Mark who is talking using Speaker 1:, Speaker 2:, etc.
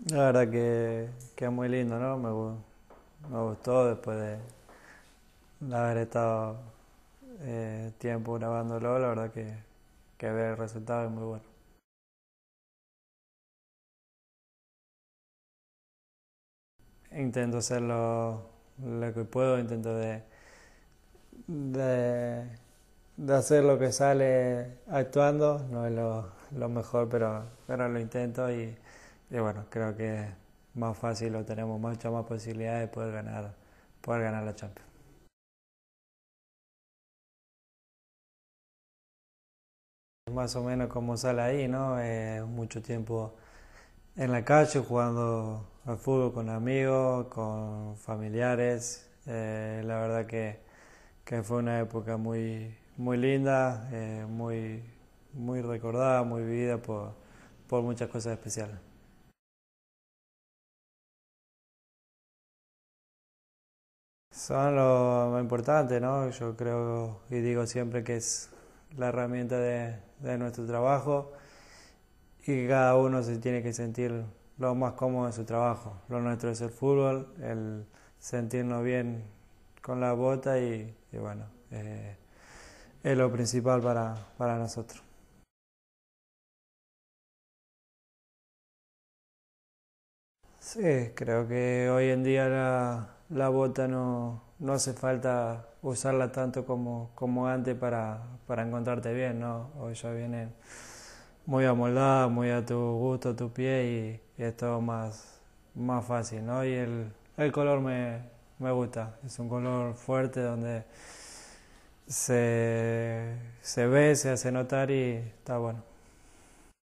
Speaker 1: La verdad que es muy lindo, ¿no? Me gustó después de haber estado tiempo grabándolo, la verdad que ver el resultado es muy bueno. Intento hacer lo que puedo, intento de, de hacer lo que sale actuando, no es lo mejor, pero lo intento y bueno, creo que es más fácil o tenemos muchas más posibilidades de poder ganar la Champions. Más o menos como sale ahí, ¿no? Mucho tiempo en la calle jugando al fútbol con amigos, con familiares. La verdad que fue una época muy linda, muy recordada, muy vivida por muchas cosas especiales. Son lo más importante, ¿no? Yo creo y digo siempre que es la herramienta de nuestro trabajo y que cada uno se tiene que sentir lo más cómodo en su trabajo. Lo nuestro es el fútbol, el sentirnos bien con la bota y bueno, es lo principal para nosotros. Sí, creo que hoy en día la bota no hace falta usarla tanto como antes para encontrarte bien, ¿no? Hoy ya vienen muy amoldada, muy a tu gusto, a tu pie y es todo más fácil, ¿no? Y el color me gusta, es un color fuerte donde se ve, se hace notar y está bueno.